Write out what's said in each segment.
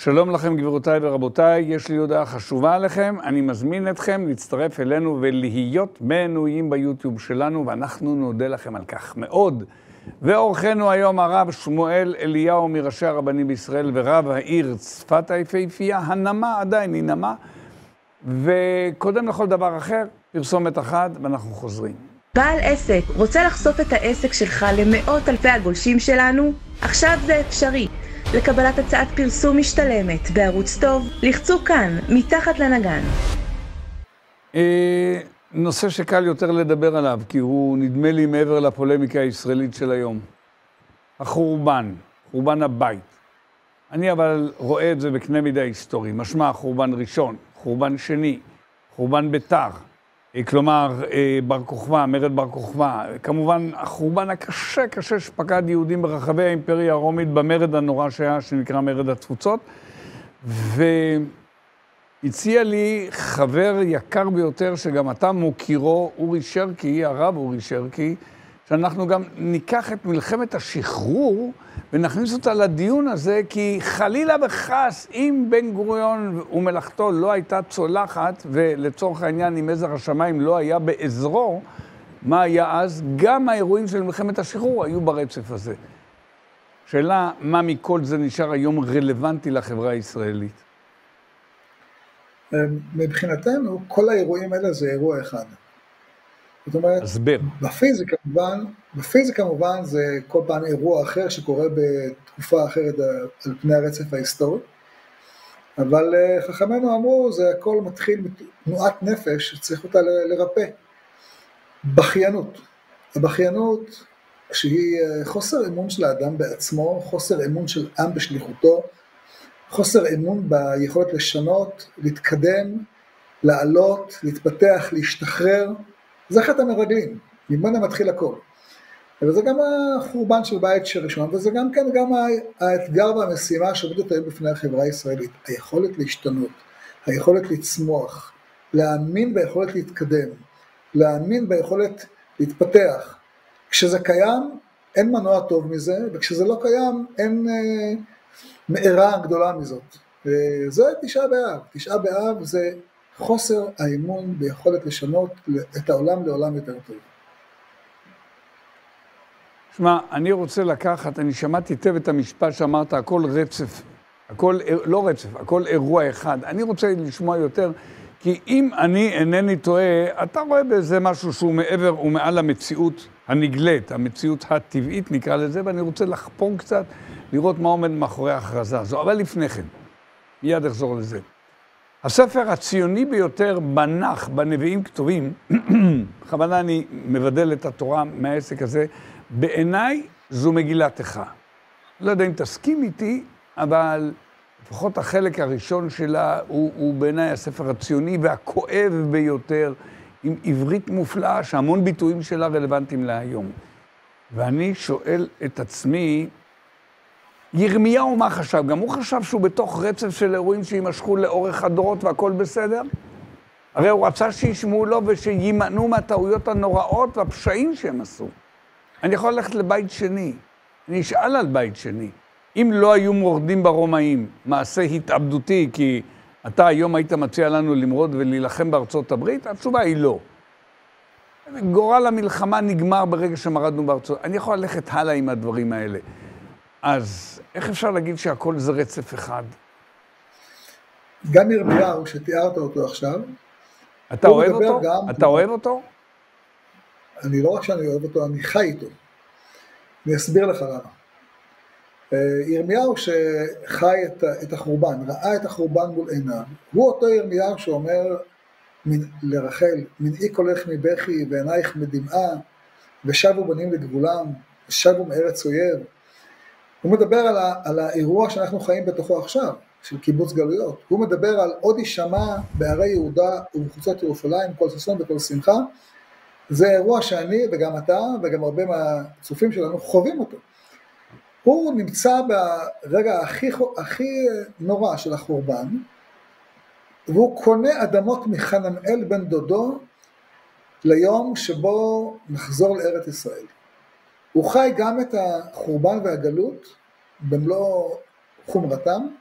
שלום לכם גבירותיי ורבותיי, יש לי הודעה חשובה עליכם, אני מזמין אתכם להצטרף אלינו ולהיות מנויים ביוטיוב שלנו, ואנחנו נודה לכם על כך מאוד. ואורחנו היום הרב שמואל אליהו מראשי הרבנים בישראל ורב העיר צפת היפהפייה, הנמה עדיין היא נמה, וקודם לכל דבר אחר, פרסומת אחת ואנחנו חוזרים. בעל עסק רוצה לחשוף את העסק שלך למאות אלפי הגולשים שלנו? עכשיו זה אפשרי. לקבלת הצעת פרסום משתלמת בערוץ טוב, לחצו כאן, מתחת לנגן. נושא שקל יותר לדבר עליו, כי הוא נדמה לי מעבר לפולמיקה הישראלית של היום. החורבן, חורבן הבית. אני אבל רואה את זה בקנה מידה היסטורי. משמע חורבן ראשון, חורבן שני, חורבן ביתר. כלומר, בר כוכבא, מרד בר כוכבא. כמובן, החורבן הקשה שפקד יהודים ברחבי האימפריה הרומית במרד הנורא שהיה, שנקרא מרד התפוצות. והציע לי חבר יקר ביותר, שגם אתה מוכירו, אורי שרקי, הרב אורי שרקי, שאנחנו גם ניקח את מלחמת השחרור ונכניס אותה לדיון הזה, כי חלילה וחס, אם בן גוריון ומלאכתו לא הייתה צולחת, ולצורך העניין אם עזר השמיים לא היה בעזרו, מה היה אז? גם האירועים של מלחמת השחרור היו ברצף הזה. שאלה, מה מכל זה נשאר היום רלוונטי לחברה הישראלית? מבחינתנו, כל האירועים האלה זה אירוע אחד. זאת אומרת, הסבר. בפיזיקה כמובן זה כל פעם אירוע אחר שקורה בתקופה אחרת על פני הרצף ההיסטורי, אבל חכמינו אמרו, זה הכל מתחיל בתנועת נפש שצריך אותה לרפא. בכיינות. הבכיינות שהיא חוסר אמון של האדם בעצמו, חוסר אמון של עם בשליחותו, חוסר אמון ביכולת לשנות, להתקדם, לעלות, להתפתח, להשתחרר, זה חטא המרגלים, ממנה מתחיל הכל. וזה גם החורבן של בית ראשון, וזה גם כן גם האתגר והמשימה שעומדת היום בפני החברה הישראלית. היכולת להשתנות, היכולת לצמוח, להאמין ביכולת להתקדם, להאמין ביכולת להתפתח. כשזה קיים, אין מנוע טוב מזה, וכשזה לא קיים, אין מארה גדולה מזאת. וזה תשעה באב. תשעה באב זה חוסר האמון ביכולת לשנות את העולם לעולם יותר טוב. שמע, אני רוצה לקחת, אני שמעתי היטב את המשפט שאמרת, הכל רצף, הכל, לא רצף, הכל אירוע אחד. אני רוצה לשמוע יותר, כי אם אני אינני טועה, אתה רואה בזה משהו שהוא מעבר ומעל המציאות הנגלית, המציאות הטבעית נקרא לזה, ואני רוצה לחפור קצת, לראות מה עומד מאחורי ההכרזה הזו. אבל לפני כן, מיד אחזור לזה. הספר הציוני ביותר בנח בנביאים כתובים, בכוונה אני מבדל את התורה מהעסק הזה, בעיניי זו מגילת איכה. לא יודע אם תסכים איתי, אבל לפחות החלק הראשון שלה הוא בעיניי הספר הציוני והכואב ביותר, עם עברית מופלאה שהמון ביטויים שלה רלוונטיים להיום. ואני שואל את עצמי, ירמיהו מה חשב? גם הוא חשב שהוא בתוך רצף של אירועים שימשכו לאורך הדורות והכל בסדר? הרי הוא רצה שישמעו לו ושימנעו מהטעויות הנוראות והפשעים שהם עשו. אני יכול ללכת לבית שני, אני אשאל על בית שני. אם לא היו מורדים ברומאים, מעשה התאבדותי, כי אתה היום היית מציע לנו למרוד ולהילחם בארצות הברית, התשובה היא לא. גורל המלחמה נגמר ברגע שמרדנו בארצות. אני יכול ללכת הלאה עם הדברים האלה. אז איך אפשר להגיד שהכל זה רצף אחד? גם ירמיהו שתיארת אותו עכשיו. אתה אוהב אותו? אתה אוהב אותו? אני לא רק שאני אוהב אותו, אני חי איתו. אני אסביר לך למה. ירמיהו שחי את החורבן, ראה את החורבן מול עיניו, הוא אותו ירמיהו שאומר לרחל, מנעי קולך מבכי ועינייך מדמעה, ושבו בנים לגבולם, ושבו מארץ אויב. הוא מדבר על האירוע שאנחנו חיים בתוכו עכשיו, של קיבוץ גלויות. הוא מדבר על עוד יישמע בערי יהודה ובחוצות ירושלים, כל ששון וכל שמחה. זה אירוע שאני וגם אתה וגם הרבה מהצופים שלנו חווים אותו. הוא נמצא ברגע הכי נורא של החורבן, והוא קונה אדמות מחננאל בן דודו ליום שבו נחזור לארץ ישראל. הוא חי גם את החורבן והגלות במלוא חומרתם,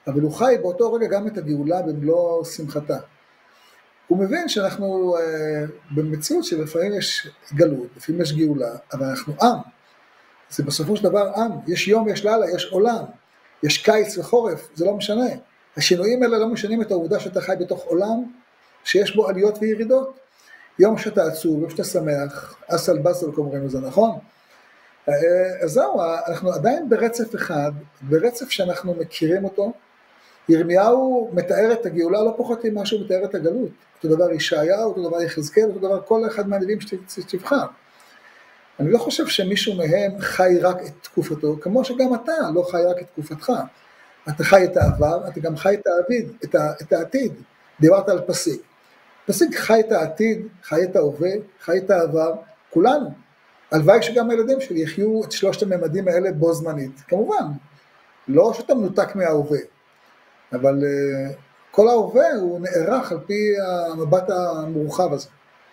אבל הוא חי באותו רגע גם את הגאולה במלוא שמחתה. הוא מבין שאנחנו במציאות שלפעמים יש גלות, לפעמים יש גאולה, אבל אנחנו עם. זה בסופו של דבר עם, יש יום, יש לילה, יש עולם, יש קיץ וחורף, זה לא משנה. השינויים האלה לא משנים את העובדה שאתה חי בתוך עולם, שיש בו עליות וירידות. יום שאתה עצוב, יום שאתה שמח, אסל בסל קוראים לזה, נכון? אז זהו, אנחנו עדיין ברצף אחד, ברצף שאנחנו מכירים אותו. ירמיהו מתאר את הגאולה לא פחות ממה שהוא מתאר את הגלות. אותו דבר ישעיהו, אותו דבר יחזקאל, אותו דבר כל אחד מהנביאים שתבחר. אני לא חושב שמישהו מהם חי רק את תקופתו, כמו שגם אתה לא חי רק את תקופתך. אתה חי את העבר, אתה גם חי את העתיד. דיברת על פסיק. פסיק חי את העתיד, חי את ההווה, חי את העבר, כולנו. הלוואי שגם הילדים שלי יחיו את שלושת הממדים האלה בו זמנית. כמובן, לא שאתה מנותק מההווה, אבל כל ההווה הוא נערך על פי המבט המורחב הזה.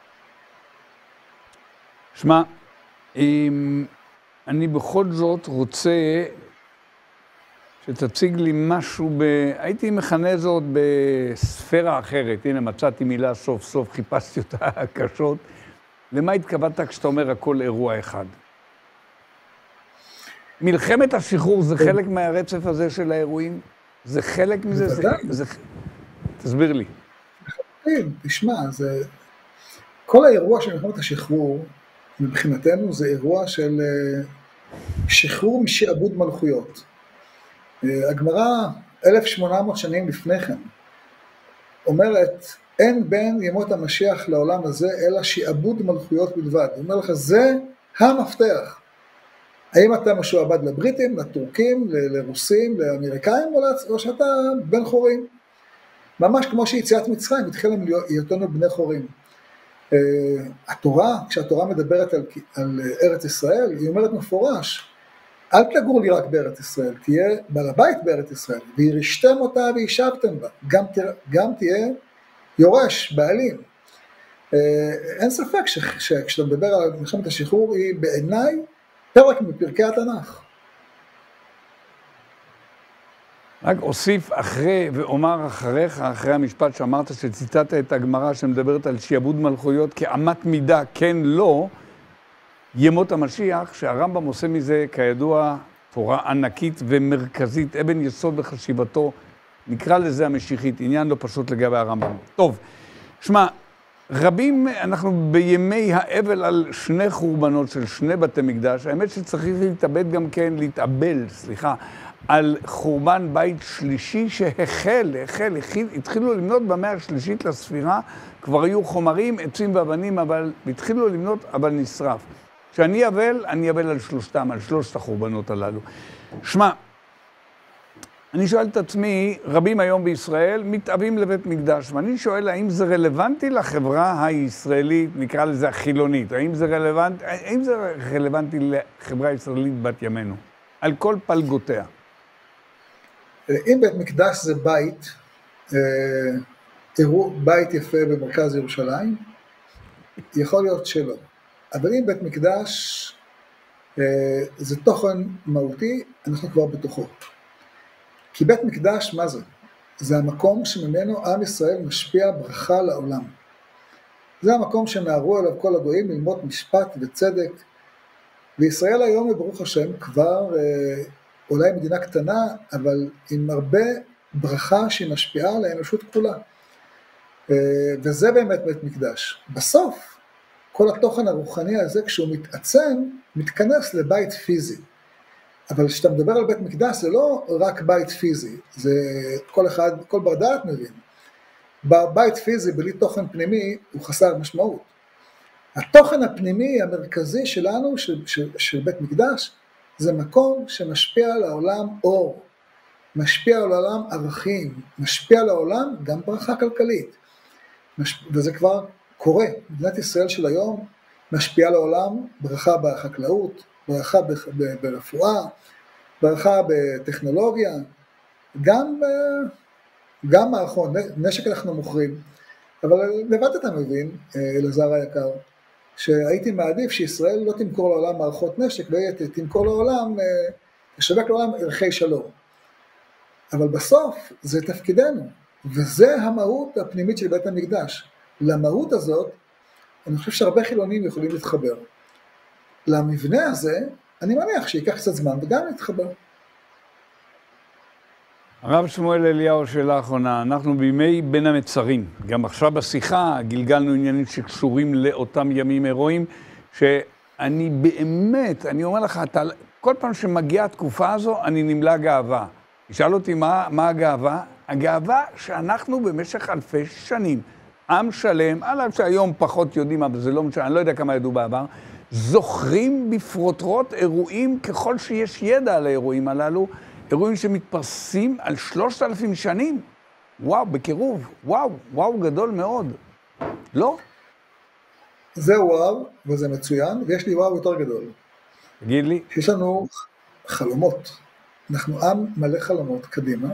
שמע, אני בכל זאת רוצה שתציג לי משהו, הייתי מכנה זאת בספירה אחרת, הנה מצאתי מילה סוף סוף, חיפשתי אותה קשות. למה התכוונת כשאתה אומר הכל אירוע אחד? מלחמת השחרור זה חלק מהרצף הזה של האירועים? זה חלק מזה? תסביר לי. תשמע, כל האירוע של מלחמת השחרור, מבחינתנו זה אירוע של שחרור משעבוד מלכויות. הגמרא 1800 שנים לפני כן אומרת, אין בין ימות המשיח לעולם הזה אלא שעבוד מלכויות בלבד. הוא אומר לך, זה המפתח. האם אתה משועבד לבריטים, לטורקים, לרוסים, לאמריקאים, או שאתה בן חורים? ממש כמו שיציאת מצרים, התחילה היותנו בני חורים. התורה, כשהתורה מדברת על ארץ ישראל, היא אומרת מפורש, אל תגור לי רק בארץ ישראל, תהיה בעל הבית בארץ ישראל, וירשתם אותה וישבתם בה, גם תהיה יורש, בעלים. אין ספק שכשאתה מדבר על מלחמת השחרור, היא בעיניי פרק מפרקי התנ"ך. רק אוסיף אחרי ואומר אחריך, אחרי המשפט שאמרת שציטטת את הגמרא שמדברת על שיעבוד מלכויות כאמת מידה, כן, לא, ימות המשיח, שהרמב"ם עושה מזה, כידוע, תורה ענקית ומרכזית, אבן יסוד בחשיבתו, נקרא לזה המשיחית, עניין לא פשוט לגבי הרמב"ם. טוב, שמע, רבים, אנחנו בימי האבל על שני חורבנות של שני בתי מקדש, האמת שצריך להתאבל, על חורבן בית שלישי התחילו למנות במאה השלישית לספירה, כבר היו חומרים, עצים ואבנים, אבל התחילו למנות, אבל נשרף. כשאני אבל על שלושתם, על שלושת החורבנות הללו. שמע, אני שואל את עצמי, רבים היום בישראל מתאבים לבית מקדש, ואני שואל האם זה רלוונטי לחברה הישראלית, נקרא לזה החילונית, האם זה רלוונטי לחברה הישראלית בת ימינו, על כל פלגותיה? אם בית מקדש זה בית יפה במרכז ירושלים, יכול להיות שלא. אבל אם בית מקדש זה תוכן מהותי, אנחנו כבר בתוכו. כי בית מקדש, מה זה? זה המקום שממנו עם ישראל משפיע ברכה לעולם. זה המקום שנערו אליו כל הגויים ללמוד משפט וצדק. וישראל היום, ברוך השם, כבר אולי מדינה קטנה, אבל עם הרבה ברכה שהיא משפיעה על האנושות כולה. וזה באמת בית מקדש. בסוף, כל התוכן הרוחני הזה, כשהוא מתעצם, מתכנס לבית פיזי. אבל כשאתה מדבר על בית מקדש, זה לא רק בית פיזי, זה כל בר דעת מבין. בית פיזי בלי תוכן פנימי הוא חסר משמעות. התוכן הפנימי המרכזי שלנו, של בית מקדש, זה מקום שמשפיע על העולם אור, משפיע על העולם ערכים, משפיע על העולם גם ברכה כלכלית. וזה כבר קורה. מדינת ישראל של היום משפיעה על העולם ברכה בחקלאות, ברכה ברפואה, ברכה בטכנולוגיה, גם מערכות, נשק אנחנו מוכרים, אבל לבד אתה מבין, אלעזר היקר, שהייתי מעדיף שישראל לא תמכור לעולם מערכות נשק, ותמכור לעולם, תשווק לעולם ערכי שלום. אבל בסוף זה תפקידנו, וזה המהות הפנימית של בית המקדש. למהות הזאת, אני חושב שהרבה חילונים יכולים להתחבר. למבנה הזה, אני מניח שיקח קצת זמן וגם להתחבר. הרב שמואל אליהו, שאלה האחרונה, אנחנו בימי בין המצרים, גם עכשיו בשיחה גלגלנו עניינים שקשורים לאותם ימים הירואיים, שאני באמת, אני אומר לך, כל פעם שמגיעה התקופה הזו, אני נמלא גאווה. תשאל אותי מה הגאווה? הגאווה שאנחנו במשך אלפי שנים, עם שלם, על אף שהיום פחות יודעים, אבל זה לא משנה, אני לא יודע כמה ידעו בעבר, זוכרים בפרוטרוט אירועים, ככל שיש ידע על האירועים הללו, אירועים שמתפרסים על 3,000 שנים. וואו, בקירוב, וואו גדול מאוד. לא? זה וואו, וזה מצוין, ויש לי וואו יותר גדול. תגיד לי. יש לנו חלומות. אנחנו עם מלא חלומות קדימה,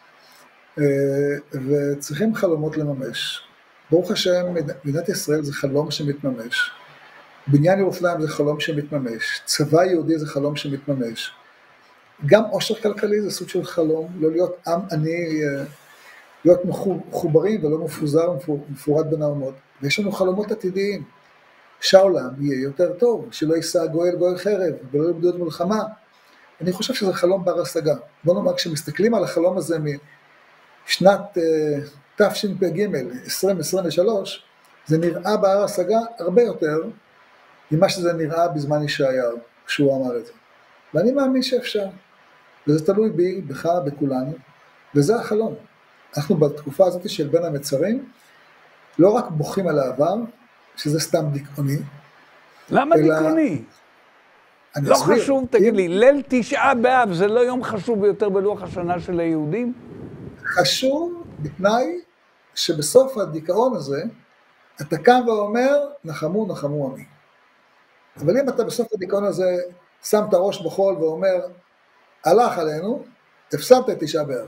וצריכים חלומות לממש. ברוך השם, מדינת ישראל זה חלום שמתממש. בניין ירושלים זה חלום שמתממש. צבא יהודי זה חלום שמתממש. גם עושר כלכלי זה סוג של חלום, לא להיות עם עני, להיות מחוברים ולא מפוזר ומפורד בין האומות. ויש לנו חלומות עתידיים, שהעולם יהיה יותר טוב, שלא יישא גואל חרב ולא יבדו את מלחמה. אני חושב שזה חלום בר השגה. בוא נאמר, כשמסתכלים על החלום הזה משנת תשפ"ג, 2023, זה נראה בר השגה הרבה יותר ממה שזה נראה בזמן ישעיהו, כשהוא אמר את זה. ואני מאמין שאפשר. וזה תלוי בי, בך, בכולנו, וזה החלום. אנחנו בתקופה הזאת של בין המצרים, לא רק בוכים על העבר, שזה סתם דיכאוני. למה דיכאוני? לא חשוב, תגיד לי, ליל תשעה באב זה לא יום חשוב ביותר בלוח השנה של היהודים? חשוב בתנאי שבסוף הדיכאון הזה, אתה קם ואומר, נחמו, נחמו עמי. אבל אם אתה בסוף הדיכאון הזה, שם את הראש בחול ואומר, הלך עלינו, הפסדת את תשעה באב.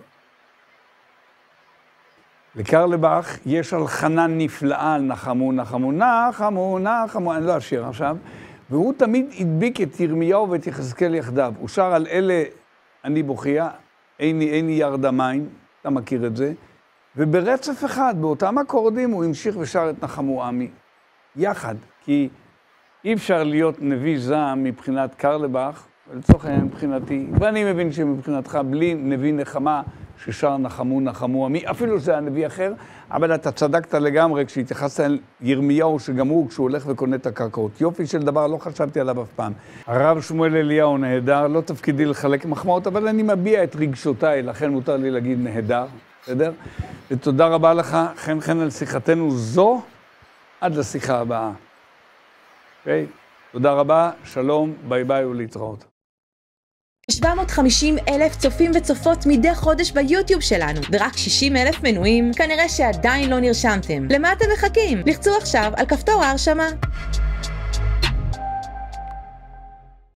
לקרלבך יש הלחנה נפלאה על נחמו, נחמו, נחמו, נחמו, אני לא אשיר עכשיו, והוא תמיד הדביק את ירמיהו ואת יחזקאל יחדיו. הוא שר על אלה אני בוכייה, איני ירד המים, אתה מכיר את זה, וברצף אחד, באותם אקורדים, הוא המשיך ושר את נחמו עמי, יחד, כי אי אפשר להיות נביא זעם מבחינת קרלבך, ולצורך העניין מבחינתי, ואני מבין שמבחינתך בלי נביא נחמה, ששר נחמו, נחמו עמי, אפילו שזה הנביא אחר, אבל אתה צדקת לגמרי כשהתייחסת אל ירמיהו, שגם הוא, כשהוא הולך וקונה את הקרקעות. יופי של דבר, לא חשבתי עליו אף פעם. הרב שמואל אליהו נהדר, לא תפקידי לחלק מחמאות, אבל אני מביע את רגשותיי, לכן מותר לי להגיד נהדר, בסדר? ותודה רבה לך, חן על שיחתנו זו, עד לשיחה הבאה. אוקיי? תודה רבה, שלום, ביי ביי ולהתראות. 750,000 צופים וצופות מדי חודש ביוטיוב שלנו, ורק 60,000 מנויים, כנראה שעדיין לא נרשמתם. למה אתם מחכים? לחצו עכשיו על כפתור ההרשמה.